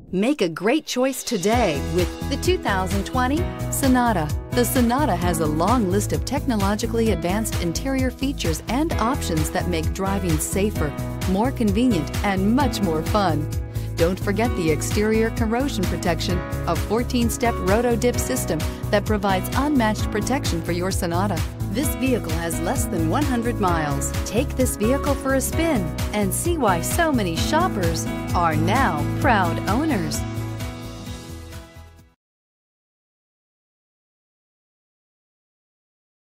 Make a great choice today with the 2020 Sonata. The Sonata has a long list of technologically advanced interior features and options that make driving safer, more convenient, and much more fun. Don't forget the exterior corrosion protection, a 14-step roto-dip system that provides unmatched protection for your Sonata. This vehicle has less than 100 miles. Take this vehicle for a spin and see why so many shoppers are now proud owners.